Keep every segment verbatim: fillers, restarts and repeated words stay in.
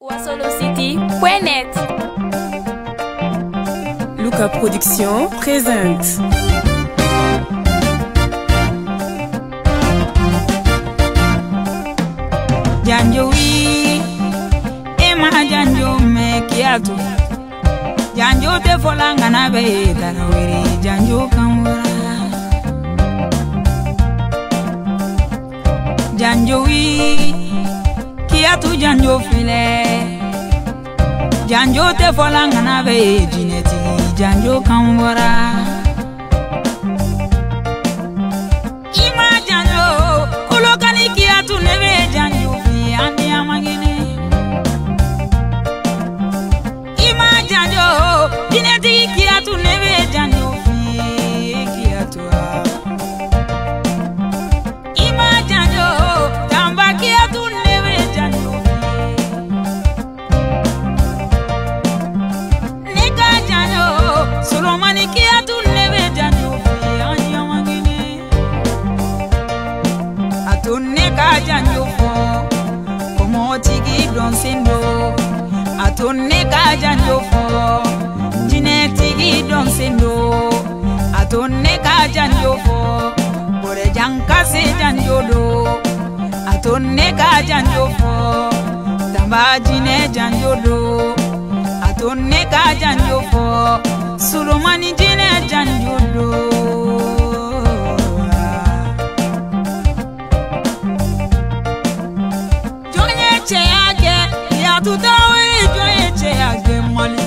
Wasolocity point net. Luca Production présente. Janjo wi ema janjo me kiatu janjo te folanga na be tarawiri janjo kamura janjo wi kiatu janjo file janjo te folanga na be jineti janjo kamura ima janjo kulokani kiatu nebe janjo Andi amagine Ima janjo Dineti kiatu nebe janjo fi kiatu Ima janjo Tamba kiatu nebe janjo Nika janjo Solomani kiatu nebe janjo fi Andi amagine Atu nika janjo fo Tigi don sendo atone ka janjo fo jine tigi don sendo atone ka janjo fo bore janka se janjo do atone ka janjo fo tamba jine janjo do atone ka janjo fo sulumani jine janjo do Tu dawe joye cheage mali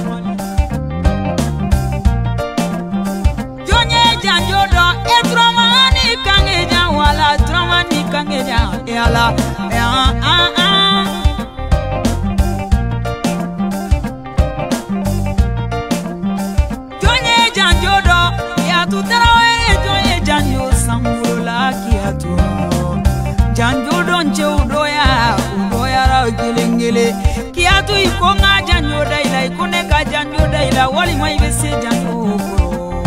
Jonye janjo do e tromani kange jan wala tromani kange jan e ala e a a a Jonye janjo do ya tu dawe joye janjo samula kiatu Janjo don cheudo ya udo ya ra gilengele Kiatu iko nga janjo daila iko neka janjo daila wali mai bese janjo bro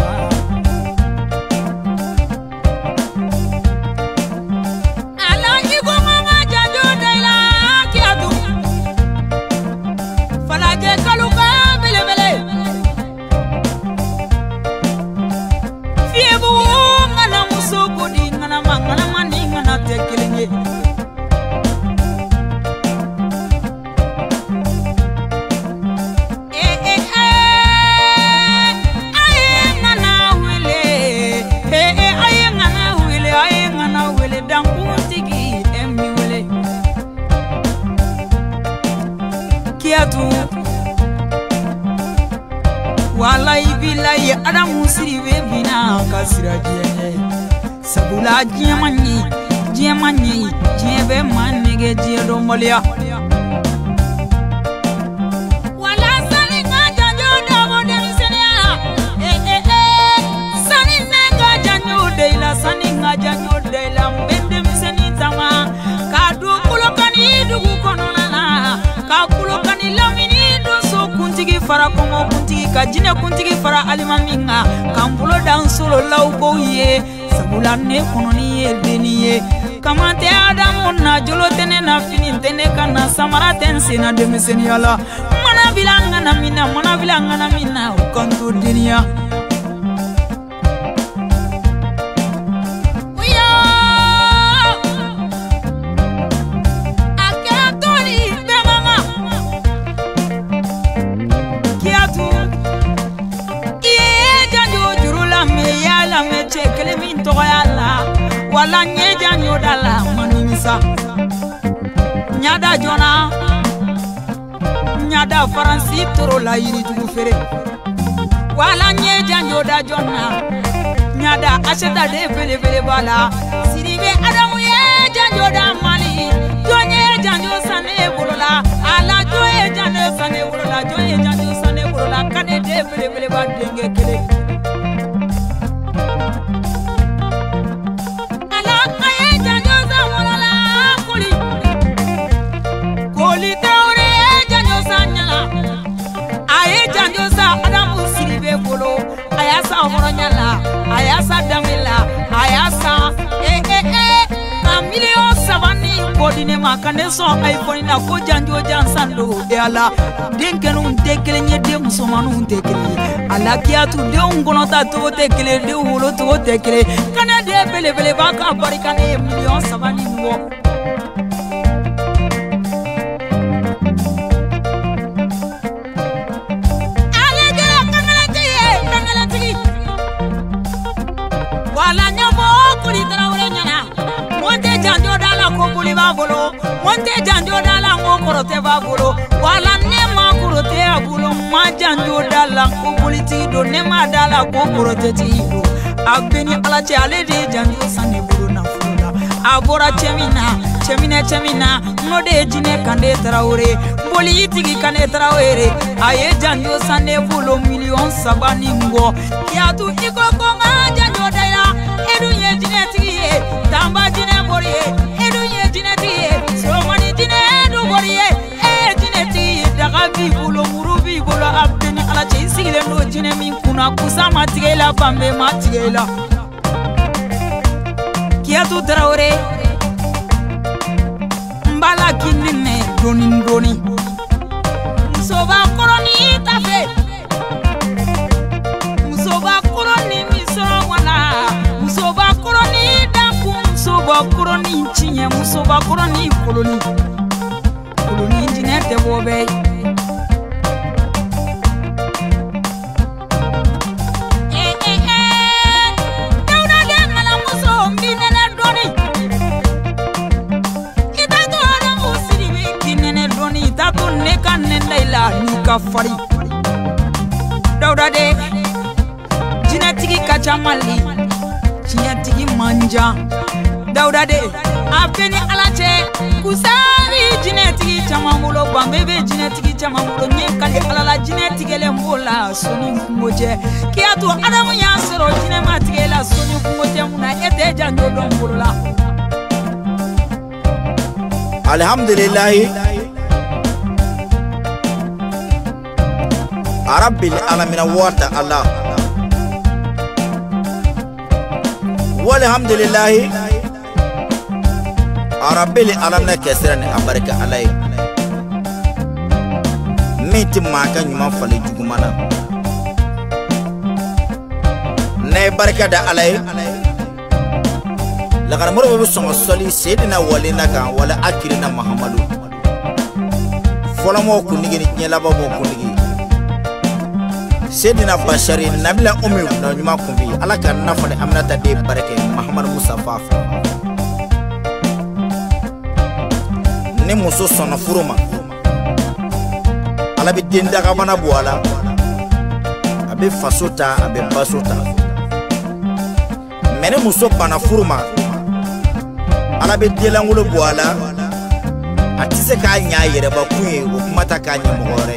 Ala iko nga janjo daila kiatu Falaje kaluka bele bele Fiebu ngana musoko di ngana mangana mani ngana tekelenge Kiatu Walai bilai adamu sirive bina kasira jiye Sabula jiye manyi jiye manyi jiye be manige jiye dombolia Wala sani nga janjo damo demisenia Eh eh eh Sani nga janjo deila sani nga janjo deila mbende miseni tama Kadu kulokani dugu kononana Kakulo kani lamini doso kuntigi fara kongo kuntigi kajine kuntigi fara alimaminga kambulo dansolo laubo ye sabula ne kononi ye deniye kamante adamu na jolo tene na fini tene kana samara tense na demiseni ala mana bilanga na mina mana bilanga na mina ukantu deniya Wala nye janyo dala manimisa Nyada jona Nyada faransi toro la yiri jugu fere Wala nye janyo da jona Nyada asheda de vele vele bala Siribe adamu ye janyo da mali Jonye janyo sane bolola Ala joye janyo sane bolola Joye janyo sane bolola Kane de vele vele ba denge kele Ayasa horonyala, ayasa damila, ayasa eh eh eh, a million savani iPhone ne ma kan ne son iPhone na ko janjo jan sando e ala den kenu te kelenye de musomanu te kele ala kiatu de ngono ta to te kele de wolo to te kele kana de bele bele ba ka barika ne million sabani wo wala nyabo kuli tarawre nyana monte janjo dala ko kuli ba bolo monte janjo dala ko korote ba bolo wala ne ma korote abulo ma janjo dala ko kuli ti do ne ma dala ko korote ti do abeni ala che ale de janjo sane bolo na fula abora chemina chemina chemina no de jine kande tarawre boli tigi kande tarawre aye janjo sane bolo million sabani ngo kiatu iko ko nga janjo dala edu ye jine tigi tamba jine bori edu ye jine tigi somani jine edu bori e jine tigi daga bi bolo muru bi bolo abeni ala che sigile no jine min kuna kusama tigela bambe ma tigela kiatu tarawre mbala kinne doni doni musoba koroni tafe musoba koroni misoro wana musoba koroni daku musoba koroni chinye musoba koroni koloni koloni engineer de bobe eh eh eh dauda de mala muso mbinene doni tatu ne kan ne layla ni ka fari dauda de jinatigi kacha mali jinatigi manja dauda de apeni alache kusari jinatigi chamamulo bambebe jinatigi chamamulo nyekali alala jinatigi le mbola soni ngoje kiatu adamu yansoro jinematigi la soni ngoje muna ete janjo dombola alhamdulillah Rabbil alamin wata Allah walhamdulillah Rabbil alamin kesran abaraka alai miti maka nyuma fale jugumana ne baraka da alai la kan moro be songo soli sayidina walina ka wala akirina muhammadu folamo kunigi nyela babo kunigi Sedina Bashari Nabila Umi na nyuma kumbi ala kan nafale amnata de barake Muhammad Mustafa ne muso sona furuma ala bi denda ka bana boala abe fasota abe basota mene muso bana furuma ala bi delangulo boala atise ka nya yere ba kuye ko mata ka nya mogore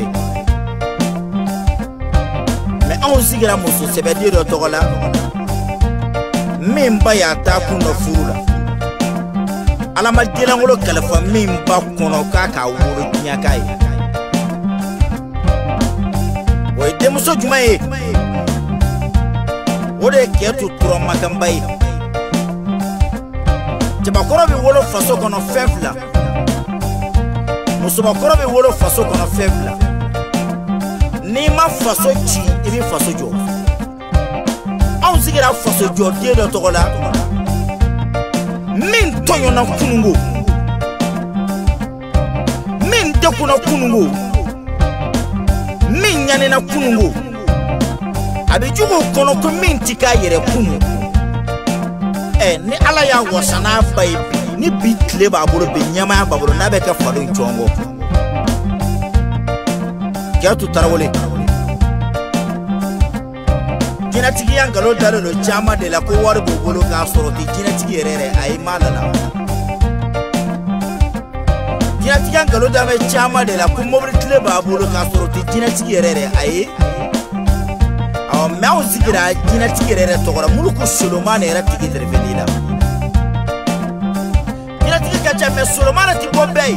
on sigira muso sebedi do togola mimba ya ta kuno furula ala ma dilangolo kalafa mimba kuno kaka wuro nyakai o de muso jumaye o de ketu turo makambai te bakoro bi wolo faso kono fefla muso bakoro bi wolo faso kono fefla ni ma faso chi ibi faso jo on sigira faso jo de do togola min tonyo na kunungo min de kuna kunungo min nyane na kunungo abi jugo kono ko min tika yere kunu eh ni ala ya wasana bai ni bitle ba bolo be nyama ba bolo na be ka falo njongo Kiatu tarawole jinatigi yangalo dalo lo chama de la ko war bobolo ka soroti jinatigi rere ay malala jinatigi yangalo dame chama de la ko mobri tle ba bolo ka soroti jinatigi rere ay aw mew zigira jinatigi rere togora muluko solomane era tigi intervenila jinatigi ka chame solomane ti bombay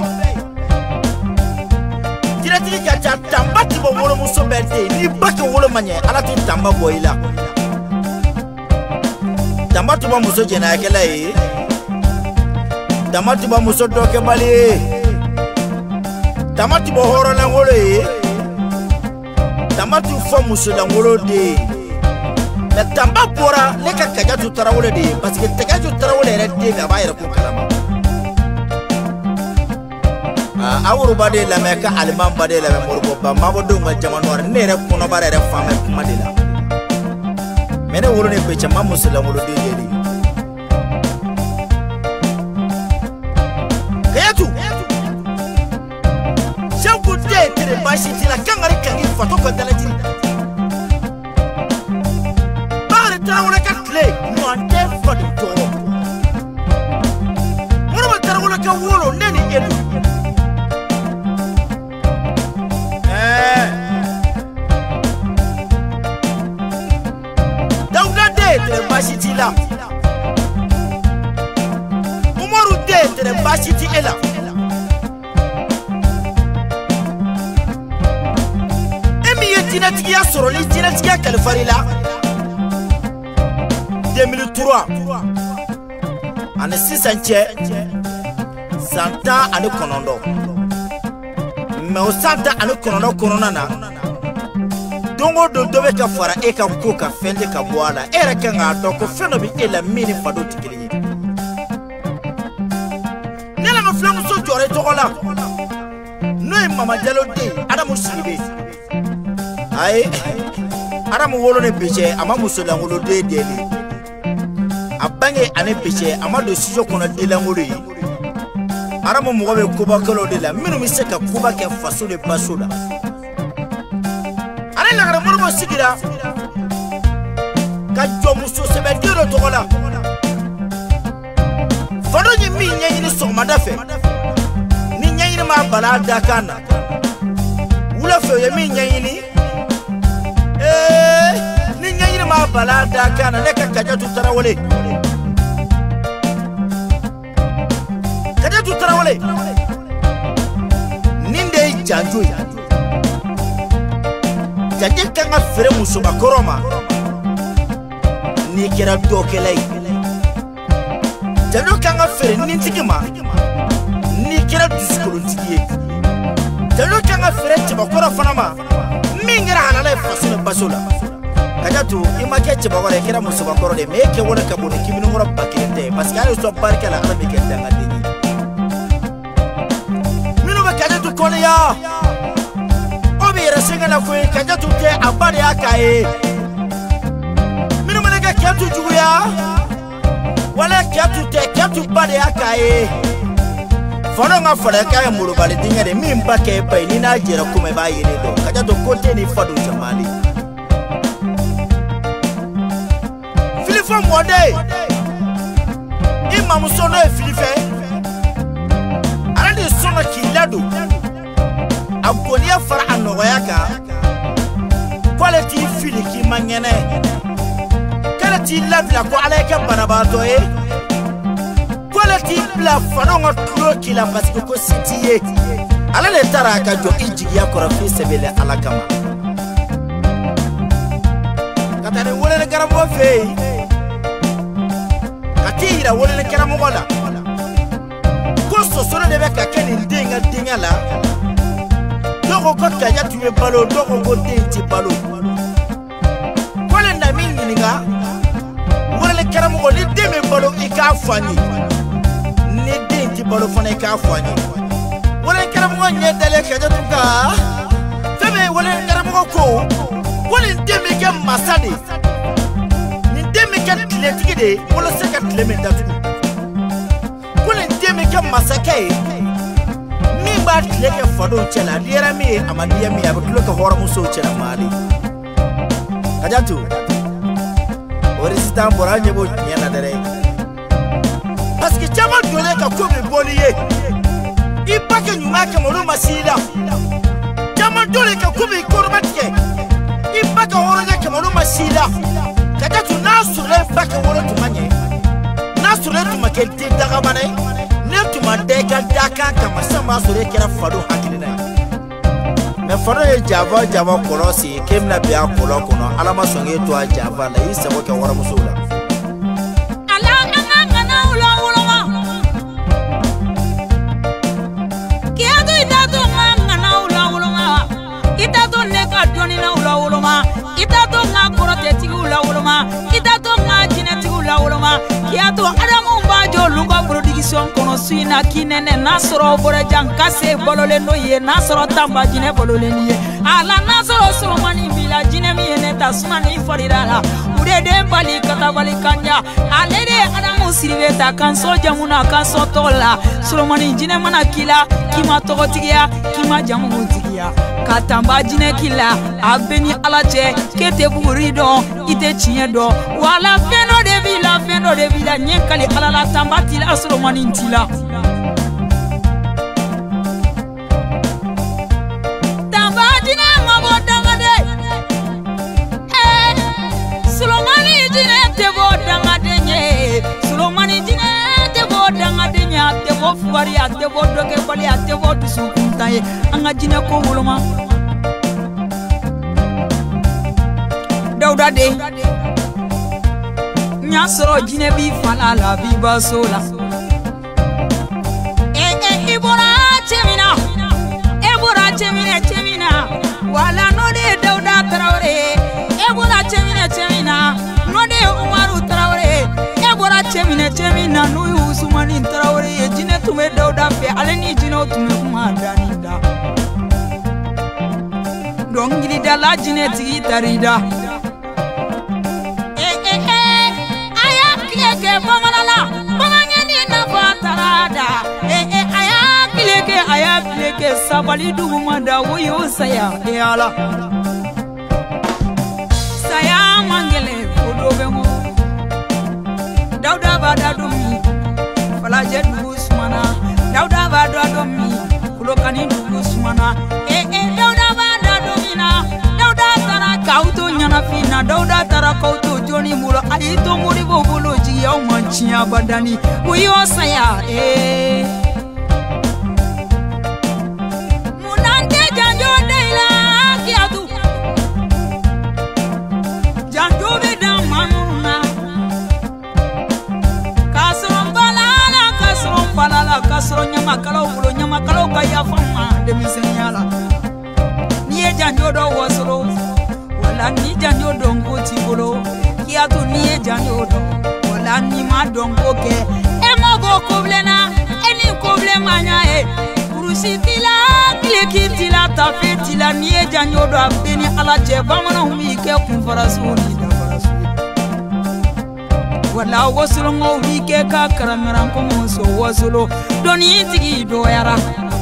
jinatigi ka cha tamba ti bo wolo muso berte ni bake wolo manye ala ti tamba boyila tamba to muso jena kala e Tamati ba muso doke bali. Tamati bo horo na ngolo e. Tamati fo muso la ngolo de. La tamba pora le ka kaja tu tarawole de parce que te kaja tu tarawole re de ga ba yere ko kalama. Ah awuru ba de la me ka alman ba de la me morgo ba ma bo do ma jamano ne re kono ba re fama kuma de la. Mene woro ne pe chama muso la ngolo de de. Bashi tila kangari kangi fato ko dalati bare tawona ka kle no ante fadi to moro ba tarawona ka wolo neni edu eh dawda de de bashi tila umaru de de bashi tila Dinatigia soro ni dinatigia kalfarila deux mille trois ane sisanche santa ane konondo me o santa ane konondo korona na dongo do dobe ka fara e ka ko ka fende ka boala ere ka nga to ko feno bi ela mini fado tikili nela no flamu so jore to kola no e mama jalo de adamu sibe ay aramu wolo ne peche ama musola ngolo de deli abange ane peche ama do sijo kono de la ngolo yi aramu mo be kuba kolo de la minu mi se ka kuba ke faso de basola ale la gara morbo sigira ka jo muso se be diro to kola fado ni mi nyanyi ni so madafe ni nyanyi ma bala dakana wula fe ye mi nyanyi ni eh ni nyanyi ma bala dakana ne ka kaja tu tarawole kaja tu tarawole ninde janjo jaje kanga fere muso bakoroma ni kera dokelai jajo kanga fere nintigima ni kera diskolontigie jajo kanga fere tibakora fanama mingira halala fasile basola kajatu imake tibakora kera muso bakoro de meke wona kabone kimino ngora bakende parce que ayo so barkala ala meke tanga dini mino be kajatu konya obi resenga na ko kajatu te abade akae mino manega katu juya wala katu te katu bade akae fono nga fara kaya muru bali dinga de mimba ke pai ni na jera kuma ba yire do kaja to kote ni fadu jamali filifo mode imam sono e filife arade sono kilado abonia fara anoyaka quality filiki mangene quality labla ko alaka banabato e quality bla fanonga troki la parce que ko sitiye ala le taraka jo ijigi yakora fi sebele ala kama katare wole le garamo fe katira wole le garamo gola ko so so de beka keni ndinga dinga la dogo ko kaja tuwe balo dogo ko denti balo wole na mingi nga wole le garamo goli demi balo ikafani ni denti balo fane ikafani wole garamo nye dele kaja tuka febe wole garamo ko wole demi ke masade ni demi ke tletigi de wole se ka tleme datu wole demi ke masake mi ba tleke fado chela liera mi amadiya mi abdulo ka hora muso chela mali kaja tu ori sitam boranje bo nyana dere parce que chama dole ka ko be boliye ibake nyuma ke mono masida chama dole ka ko be korbatke ibake horonya ke mono masida kaja tu nasure bake wolo tumanye nasure tumake de daga mane ne tumande ka daka kama sama sure kera fado hakilina me fado e java java kolosi kemna be akolo kono alama songe to a java la isa ko ke wara musula ala ngana ulo ulo kiato adamu bajo lugo production kono suina kinene nasoro bore jankase bolole no ye nasoro tamba jine bolole ni ala nasoro Solomani bila jine mi ene tasmani forirala ude de bali kata bali kanya alede adamu siriveta kanso jamuna kanso tola Solomani jine mana kila kima togotigia kima jamu tigia katamba jine kila abeni alache kete burido ite chiedo wala feno de vila feno de vila nyekali alala tambati la Solomani ntila tamba jine mabodanga de eh Solomani jine te bodanga de nye Solomani jine te bodanga de nya te bo fuari ate bo doke bali ate bo dusukuntaye anga jine ko woloma Dauda de nya soro jine bi falala bi basola eh eh ibora chemina ibora chemina chemina wala no de Dauda Traore ibora chemina chemina no de Umaru Traore ibora chemina chemina no Usmani Traore jine tume Dauda fe aleni jine tume kumadanida dongili dala jine tigi tarida ke bamalala bamangeni na fatarada eh eh aya kileke aya kileke sabali duguma da woyo saya e ala saya mangele fodobe mo Dauda bada dumi fala jedu usmana Dauda bada dumi kulokani usmana eh eh Dauda bada dumina Dauda tara kauto nyana fina Dauda tara kauto joni mulo ayito muri bobolo ya manchia badani uyo saya eh munande janjo deila kiatu janjo beda manuna kasron balala kasron balala kasron nyama kala ulo nyama kala kaya fama de misenyala niye janjo do wasoro wala ni janjo do ngoti bolo kiatu niye janjo do ni ma dongo ke e mogo koblena eni koblemanya e kurusitila kilekitila tafetila ni e janyodo abeni alaje bamana humi ke kumfarasuni da farasuni wala wasolo ngo wike ka karamera ko so wasolo doni tigi do yara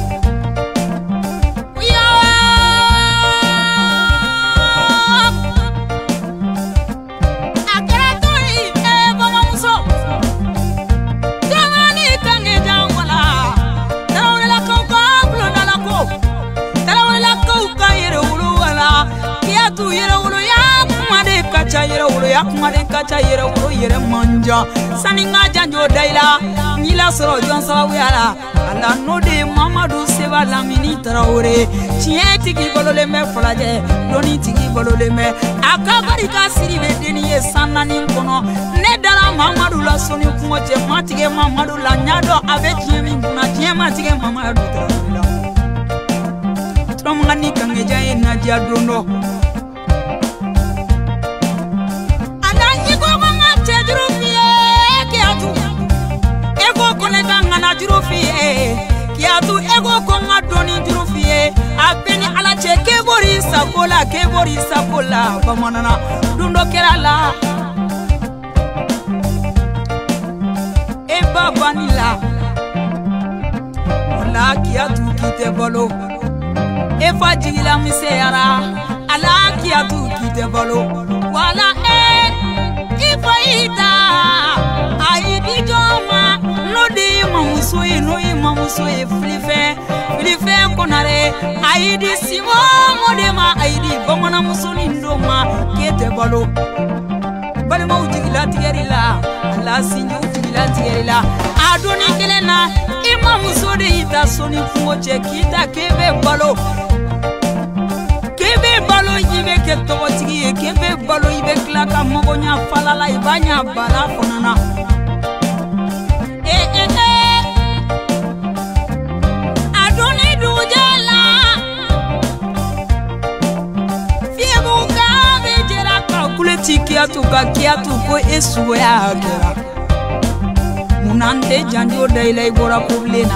yere wolo ya kuma de kacha yere wolo yere manja saninga janjo daila nila soro jon sababu yala ala no de Mamadou Seba Lamini Traore tie tigi bolole me folaje doni tigi bolole me akabari ka siribe deni ye sanani kono ne dala Mamadou la soni kuma je matige Mamadou la nyado ave tie min kuna tie matige Mamadou Traore la tromngani kangeja e na jadondo kiatu ego konga doni jurufie abeni alache kebori sakola kebori sakola bamanana dundo kerala e babanila wala kiatu kite bolo e fajila misera ala kiatu kite bolo wala e ifaida aidi joma nodi mamusoe noi mamusoe flife flife konare aidi simo modema aidi bomana musoni ndoma kete balo bale ma ujigila tigerila ala sinyo ujigila tigerila adoni kelena imamusode ita soni fuoche kita kebe balo kebe balo yibe ke togotigi kebe balo yibe klaka mogonya falala ibanya bala fonana eh eh eh adoni dujala fibuka bejera ka kuleti kiatu ka kiatu ko esuwe agera munante janjo daila ibora problena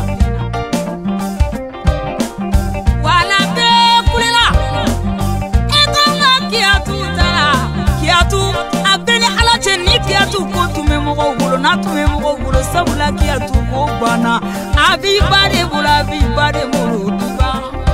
wala be kulela ekonga kiatu tala kiatu abene ala cheni kiatu ko tume mogo gulo na tume mogo gulo sabula kiatu ko bana abi bare bula abi bare mulu duba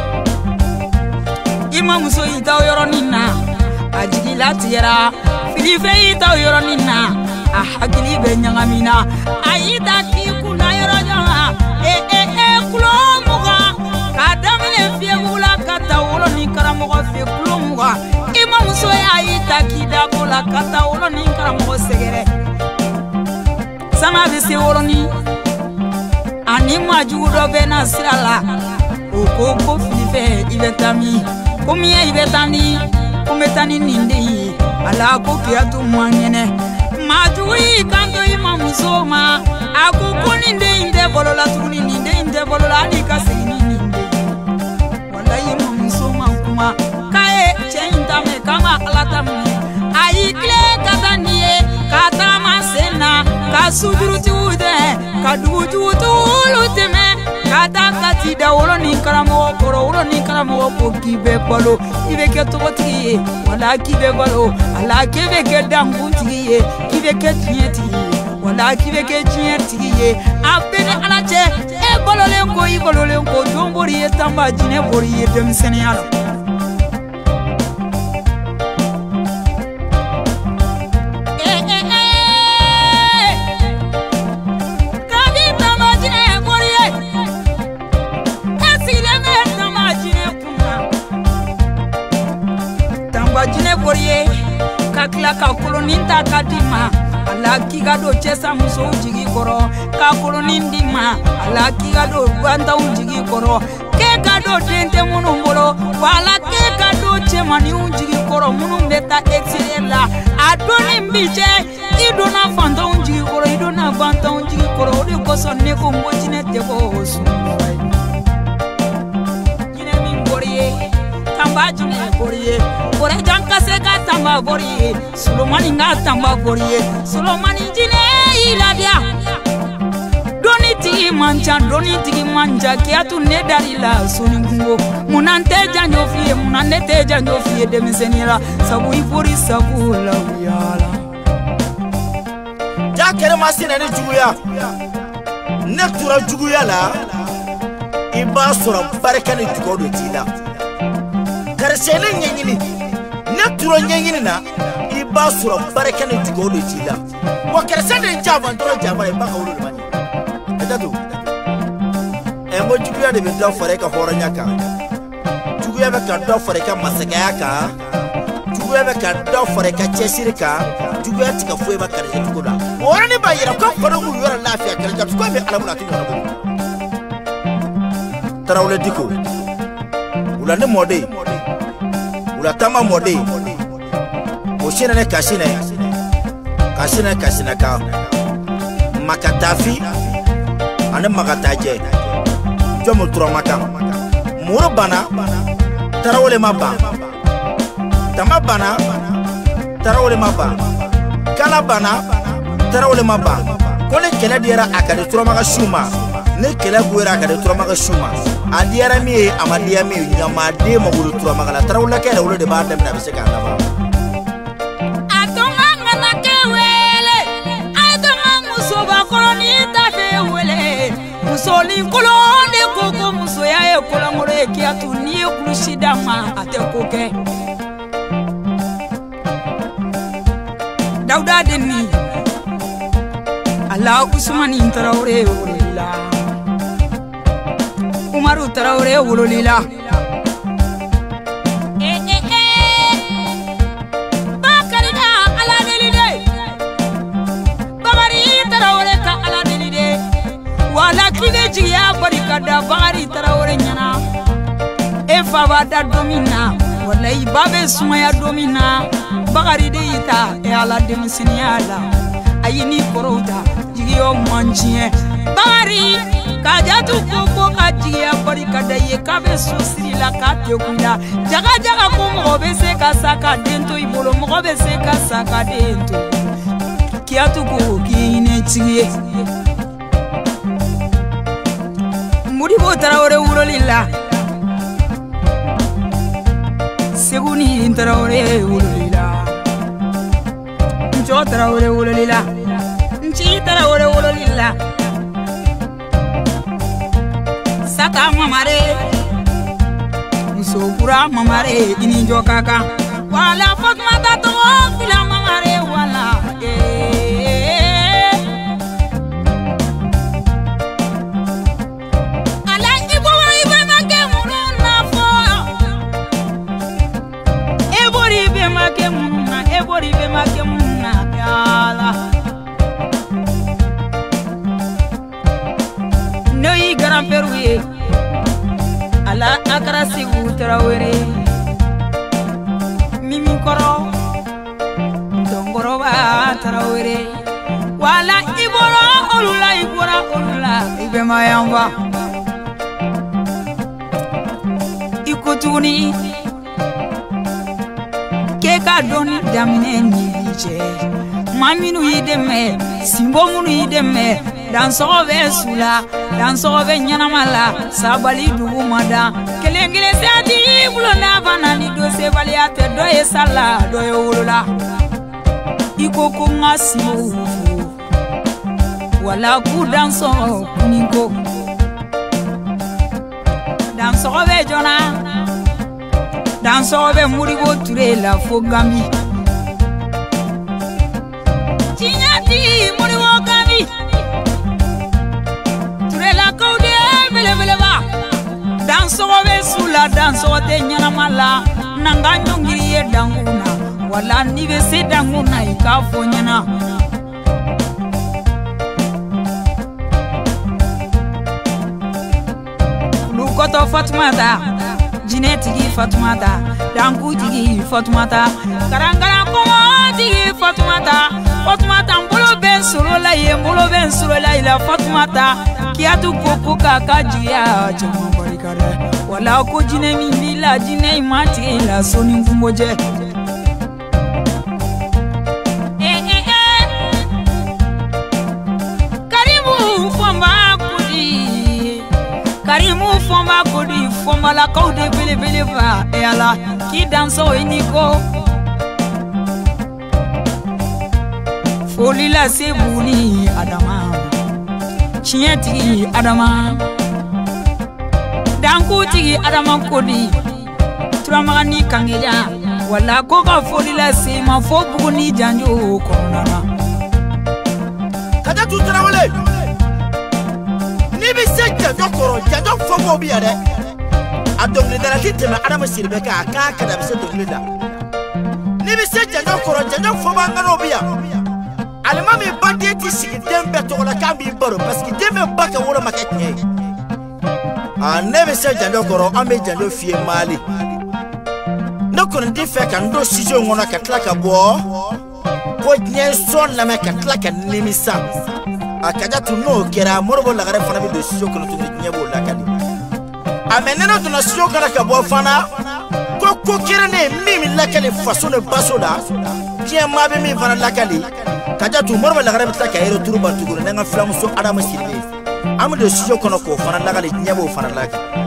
imam so ita yoronina ajigila tira filife ita yoronina a hakili be nyangamina ayita ki kuna yorojama e e e kulo muga kadamle fie bula kata wolo ni karamogo fie kulo muga imam so ayita ki da bula kata wolo ni karamogo segere sama be se wolo ni ani majugo do be na sirala o ko ko filife ibetami komiye ibetani kometani nindi ala ko kiatu mwanene majui kanto imam soma aku kuninde inde bolola tuni ninde inde bolola ni kasini ninde wallahi imam soma kuma kae cheinta me kama alata me ai kle katanie katama sena kasuduruti ude kaduju tuluteme kata kati da wolo ni karamo koro wolo ni karamo ko kibe balo ibe ke toboti wala kibe balo ala kibe ke danguti kibe ke tieti wala kibe ke tieti apene ala che e balo lengo i balo lengo jombori e tamba jine bori e dem senialo kakla ka koloninta kadima ala kiga do chesa muso jigi koro ka kolonindima ala kiga do gwanta unjigi koro ke ka do dente munu mbolo wala ke ka do chemani unjigi koro munu beta excella adoni mbije idona fanta unjigi koro idona fanta unjigi koro ode koso ne ko mbojine te ko osu yine min boriye tamba jine boriye bore janka se ka tamba boriye Solomani nga tamba boriye Solomani jine iladia doni tigi manja doni tigi manja kiatu ne darila soningo munante janjo fie munante te janjo fie demisenira sabu ibori sabu la yala jakere masina ne juguya ne tura juguya la iba sura baraka ne tugodo tida karsele nyengini ne tura nyengini na iba sura baraka ne tugodo tida wa karsele java ndoro java e baka wulu mani etatu e mo juguya de be do fore ka horanya ka juguya be ka do fore ka masagaya ka juguya be ka do fore ka chesirika juguya tika fo e ba karsele tugoda ora ne ba yira ko ko ngu yora lafiya karsele tugo be alamuna tinu na bo tarawle diko ula ne mode ula tama mode o shena ne kashine kashine kashine ka makatafi ane makataje jomo tromaka muro bana tarawle maba tama bana tarawle maba kala bana tarawle maba kole kele diera akade tromaka shuma ne kele guera akade tromaka shuma adiara mi amadia mi nyama de magulu tromaka la tarawle kele wolo de ba dem na biseka na ba atonga ngana kewele atonga musoba koloni ta fewele musoli kolonde koko muso ya e kolangoro e kiatu ni kulushida ma atekoke Dauda deni Allah Usmani Traoré wolila Umaru Traoré wolila eh eh eh Bakarina ala delide Bagari Traoré ka ala delide wala kide jiya barikada Bagari Traoré nyana e fava da domina wallahi babe sumaya domina Bagari de ita e ala demisiniala ayini korota jiyo manjie Bagari kajatu koko kajiya barikada ye kabe susiri la kate kunda jaga jaga ko mo be se ka saka dento ibolo mo be se ka saka dento kiatu ko kine tiye Modibo Traoré wulolila Seguni Traoré wulolila Ncho Traoré wulolila Nchi Traoré wulolila Saka mamare Musokura mamare ini jo kaka wala Fatmata to fila mamare wala eh ala ibo ibe make munna fo ebori be make munna ebori be make munna yala noi grand-père oui ala akara sigu Traoré mimi koro dongoro ba Traoré wala iboro olula ibora olula ibe mayamba ikutuni ke ka doni damine ni je maminu yideme simbo munu yideme dan sobe sula dan sobe nyanamala sabali dugu mada kelengile sati bulona banani do se baliate do e sala do e wulula ikoko ngasimu wala ku dan so ninko dan sobe jona dan sobe Modibo Touré la fo Gambi Chinyati Modibo Gambi dansobe sula dansote nyanamala nanga nyongiriye danguna wala nibe se danguna ikafo nyana lukoto Fatmata jinetigi Fatmata dangu tigi Fatmata karangara komo tigi Fatmata Fatmata mbolo ben surola ye mbolo ben surola ila Fatmata kiatu koko kaka jia jama barikare wala ko jine mi la jine mati la soni ngumboje eh eh eh Karimu fomba kudi Karimu fomba kudi fomba la kaude bele bele va e ala ki danso iniko foli la sebuni adama Chinyati adama danku tigi adama kodi turamagani kangeja wala ko ka foli la se ma fo buguni janjo konana kaja tu Traoré ni bi se janjo koro janjo fo mo bi ade adongle dara titema adama sirbe ka ka kada bi se dongle da ni bi se janjo koro janjo fo bangano biya alimami bande ti sigi dembe to la kambi baro parce que dembe baka wala maketne a nebe se jando koro ambe jando fie mali no kon di fe kan do sijo ngona ka tlaka bo ko nye son la me ka tlaka nimisa akaja tu no kera morbo la gare fana bi do sijo kono tu nye bo la kadi ameneno tu na sijo kana ka bo fana ko ko kera ne mimi la kale façon de basoda bien ma be mi fana la kali kaja tu morba la garab ta kayro turba tugure nga flamu so adama sirbe am de sijo kono ko fana la gali nyabo fana la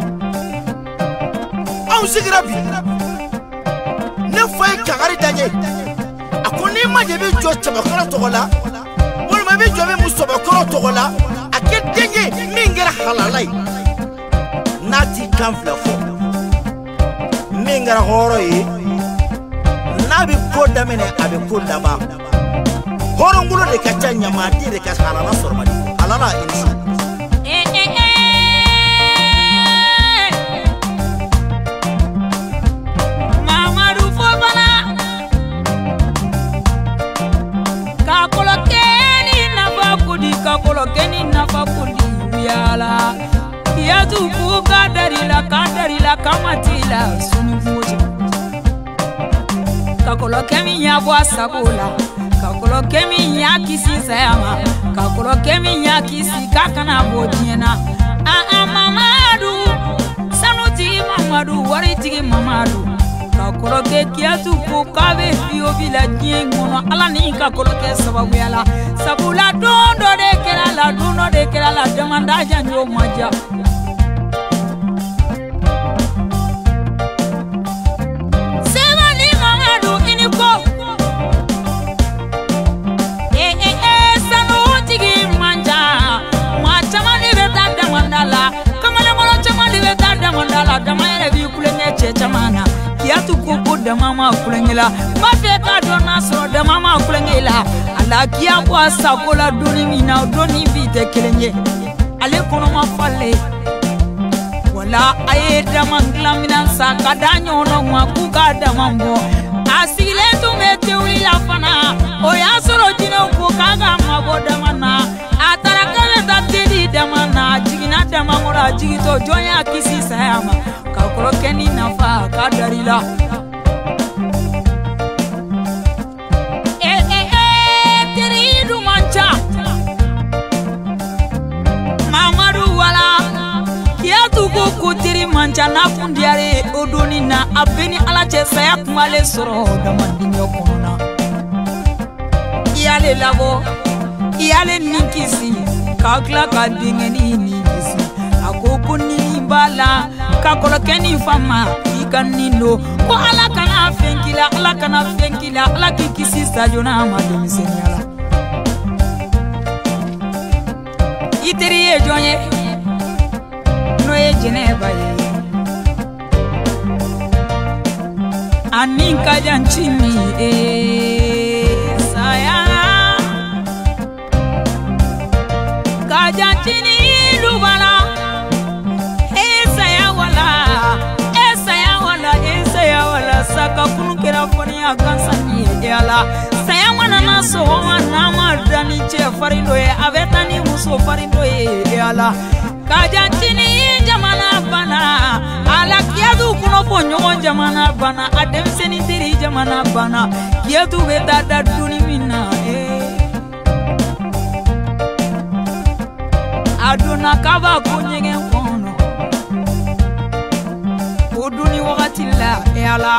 aw sigrabi ne fay kagari danye akoni ma de bi jo chaba kono to gola wol ma bi jo be musoba kono to gola aket danye mingara halalai nati kamfla fo mingara horo yi nabi ko damene abi ko dama horo ngulo de kacha nyama dire ka halala sormadi halala insi eh eh eh Mamadou Fofana ka kolokeni na bakudi ka kolokeni na bakudi yala ya tu ku ka darila ka darila kamatila sunu moja ka kolokemi ya bwa sakola kakolo kemi ya kisi sayama kakolo kemi ya kisi kakana bodiena a a Mamadu sanuti Mamadu waritigi Mamadu kakolo ke kiatu ko kabe fio bila nyengono ala ni kakolo ke sababu yala sabula dondo de kera la dondo de kera la demanda janjo maja dama ma kulengela ma fe ka dona so dama ma kulengela ala kiya ko asakola doni mina doni vite kelenye ale kono ma falle wala aye dama nglamina sa kadanyo no ma ku ka dama mbo asile tu mete wila fana o ya soro jino ko kaga ma bo dama na atara kale tatedi dama na jigina dama ngora jigito jonya kisi sayama ka krokeni nafa kadarila eh eh eh tiridu mancha mamaru wala kiatu ko kutiri mancha na fundiare odoni na abeni ala che saya kumale soro dama dinyo kona iyale labo iyale nikisi kakla ka dingeni nikisi akoko ni bala ka kolokeni fama ikanindo ko ala kana fenkila ala kana fenkila ala kikisi sajona ma demiseniala iteri e jonye no e jeneba ye aninka janchini e saya kajantini lubala esa ya wala esa ya wala esa ya wala saka kunukera foni akansani yala saya wana naso wana madani che farindo e avetani muso farindo e yala kajantini jamana bana ala kiadu kuno ponyo jamana bana ademseni tiri jamana bana kiadu beta daduni mina e aduna kaba kunyege kono uduni wakati la yala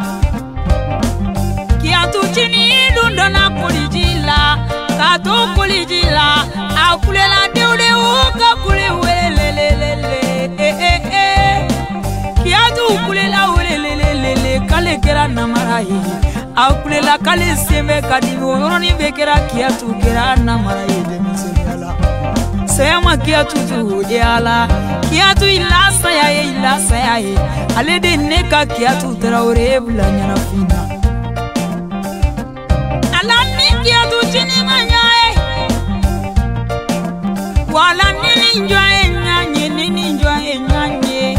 kiatu chini dundana kulijila kato kulijila akulela deule uka kule welelelele eh eh eh kiatu kulela welelelele kale kera namarayi akulela kale sembe kadimi oroni bekera kiatu kera namarayi demisela sayama kiatu tu yala kiatu ila saya ila saya ale de neka kiatu traore bula nyana fina ala ni kiatu chini manyae wala nini njoe nyanye nini njoe nyanye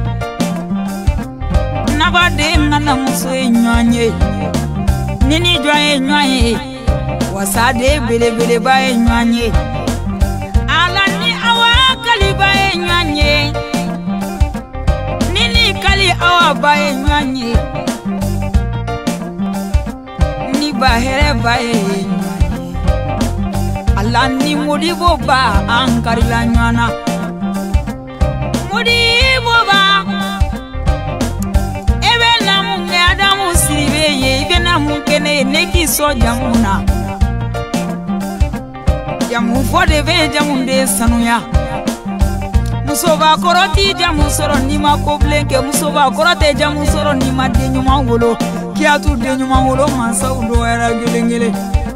nabade ngana muso nyanye nini njoe nyanye wasade bele bele ba nyanye bae nyanye nini kali awa bae nyanye ni bahere bae nyanye ala ni mudibo ba ankari la nyana mudibo ba ebe na munge adamu siribe ye ibe na mukene neki so jamuna jamu fode be jamunde sanuya musoba koroti jamu soro ni ma ko blenke musoba korote jamu soro ni ma de nyuma wolo kiatu de nyuma wolo mansa undo era gelengele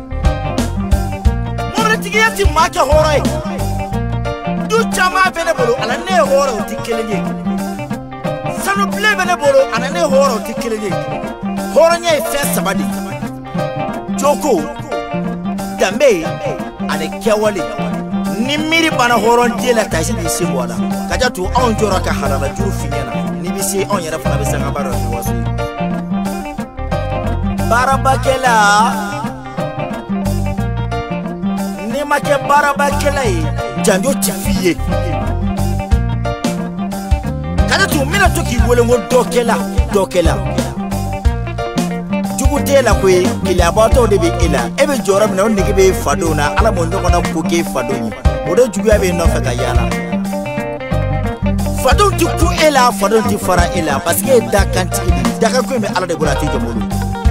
mura tigiyati make horoy du chama bene bolo ala ne horo tikeleje sanu ble bene bolo ala ne horo tikeleje horo nya fe sabadi joko dambe ane kyawale ni miri bana horon dela tashi di simbola kaja tu on jora ka halala juru finyana ni bisi on yara fana bisa ngabara wasu barabakela ni make barabakela janjo tifiye kaja tu mina toki wole ngo dokela dokela jugutela kwe ila bato de be ila ebe jora mina on nigi be fadona ala mo ndoko na kuke fadoni odo jugu abe no faka yala fadon ti ku ila fadon ti fara ila parce que da kanti da ka ko me ala de bolati to bolu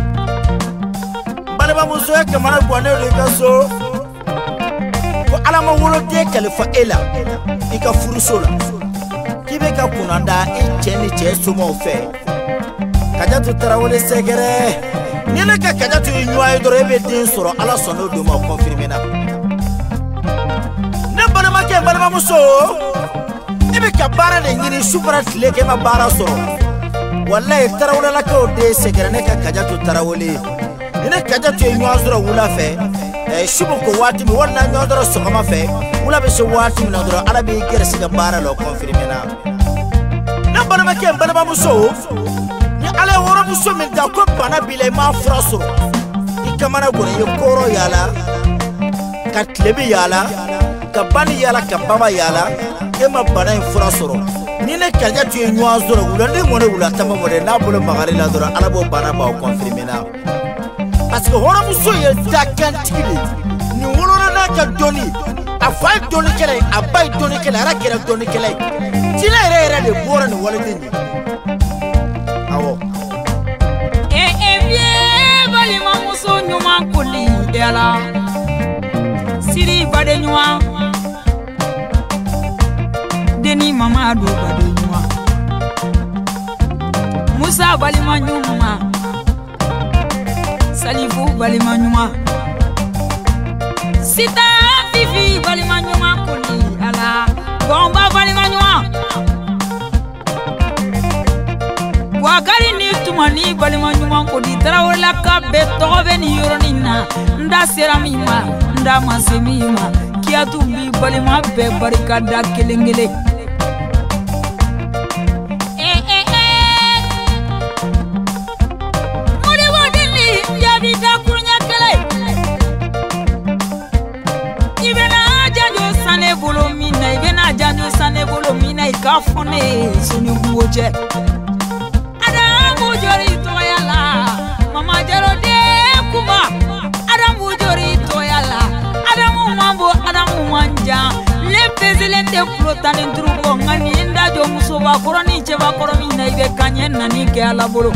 bale ba muso e kamara ko ne le kaso ko ala mo wolo de kale fa ila ika furusola kibe ka kunanda e cheni che sumo fe kaja tu tarawole segere nina ka kaja tu nywa idoro ebe din soro ala sono do ma confirmer na ne bana ma ke bana ma muso ebe ka bara de nyini supra tile ke ma bara soro wallahi tarawle la ko de segere ne ka kajatu tarawle ina kajatu e nyazura wula fe e shubu ko wati mi wonna nyodoro sokama fe wula be so wati mi nodoro arabi gersi ga bara lo confirmer na na bana ma ke bana ba muso ni ale woro muso min da ko bana bile ma fraso ikamana gore yo koro yala ka tlebi yala ka bani yala ka baba yala e ma bana in frasoro ni ne kaja tu nyazoro wula ni mo ne wula tama mo de na bolo magari la dora alabo bana ba confirmer na parce que hora muso ye dakan tigi ni wolona na ka doni a fa doni kele a bay doni kele ara kele doni kele tila ere ere de bora ni wala dini awo eh eh bien bali ma muso nyuma kuli dela siri bade nyuma deni mama do bade nyuma musa bali ma nyuma Salifu balima nyuma Sita fifi balima nyuma kuli ala Bomba balima nyuma Wakari ni tumani balima nyuma kuli Tarawela ka betobe ni yoronina Nda seramima, nda masemima Kia tumbi balima be barikada kelengele Janjo sane bolo mina ikafone sunu kuoje Ada mujori toyala mama jaro de kuma Ada mujori toyala Ada mambo ada manja le pezele de flotane ndrugo ngani nda jo musoba koroni cheba koromi na ibe kanyen nani ke ala bolo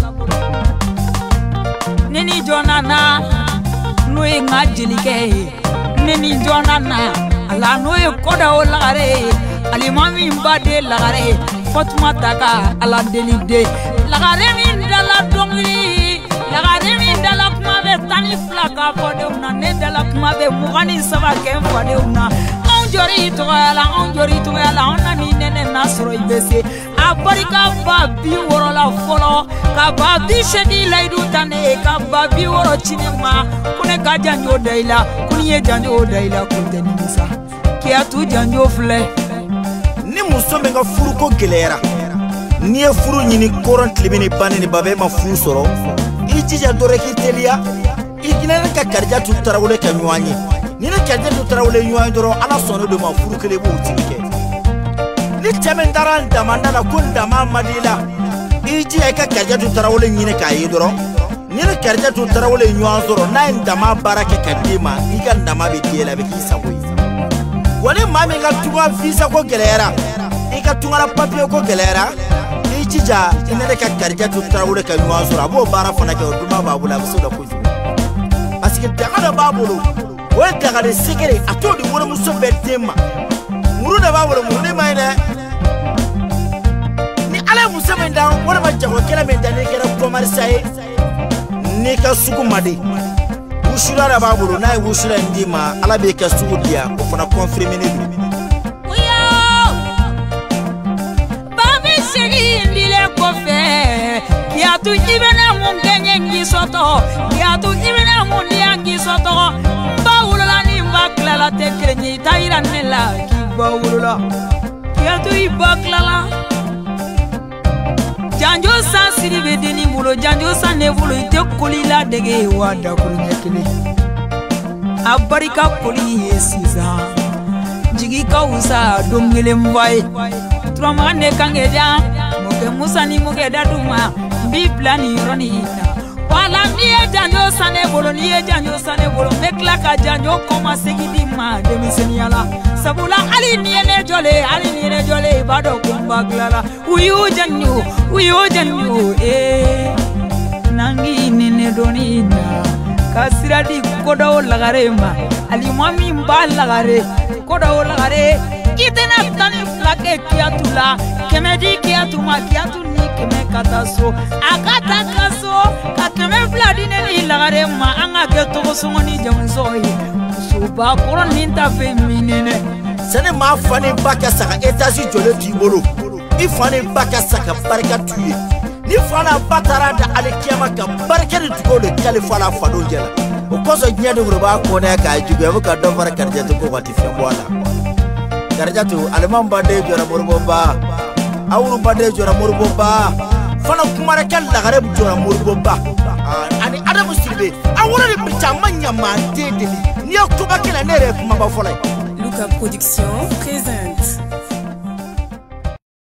Neni jonana noe ngajilike Neni jonana ala noe koda olare alimami mbade lagare Fatuma taka ala delide lagare min dala dongri lagare min dala kuma be tani flaka fode una ne dala kuma be mugani saba ken fode una on jori to ala on jori to ala on ni nene nasro ibese abarika ba bi woro la folo ka ba bi shedi laidu tane ka ba bi woro chinema kune ka janjo daila kunye janjo daila kunteni misa kia tu janjo fle ni muso menga furu ko gelera ni e furu nyini koron klibini bani ni babe ma furu soro ijija dore ki telia igina ka karja tu tarawle ka nywanyi ni na karja tu tarawle nywanyi doro ala sono do ma furu kele bo tike ni temen daran da mandala kunda ma madila iji ka karja tu tarawle nyine ka yi doro ni na karja tu tarawle nywanyi doro na ndama barake kadima iga ndama be tela be ki saboyi wale mami ka tunga visa ko gelera ika tunga la papier ko gelera ichija inene ka karja tu tarawle ka nywazo abo bara fana ka duma babula busoda kuju parce que daga babulu we daga de sikere atodi wona muso bedema muru da babulu muru mai ne ni ala muso men da wona ma jago kala men da ne kera commerce ni ka sukumade Ushura da babulu na ushura ndima ala be ka suudia ko fana confirmer ni Uyo Babi segi ndile ko fe Kia tu ibena mungenye ngisoto Kia tu ibena mundi ngisoto Bawulu la ni mbakla la tekrenyi taira nela ki bawulu la Kia tu ibakla la Janjo san siribe deni bulo janjo san ne bulo ite kulila dege wada kulinya kile abarika kuli yesiza jigi ka usa dongile mbai troma ne kangeja moke musa ni moke daduma bi plani roni wala ni janjo san ne bulo ni janjo san ne bulo mekla ka janjo koma segidi ma demiseni ala sabula ali ni ne jole ali ni ne jole bado kumba glala uyu janyu uyu janyu eh nangi nene donina kasiradi kodo lagarema ali mami mba lagare kodo lagare itena tani flake kiatula kemedi kiatuma kiatu ni keme kataso akata kaso akeme vladine ni lagarema anga keto songoni jamzoi suba koron ninta feminine sene ma fani baka saka etasi jole ti bolo ifani baka saka barka tuye ni fana batara da alikiyama ka barke de tugo de kalifa la fado jela o koso nya de ba ko ne ka jugo ka do fara karja to ko wati fe wala karja to alman bande jora morbo ba awru bande jora morbo ba fana kuma re kan lagare jora morbo ba ani adamu silbe awru de bitama nyama de de ni ko ba kala ne re kuma ba fola Luka Production présente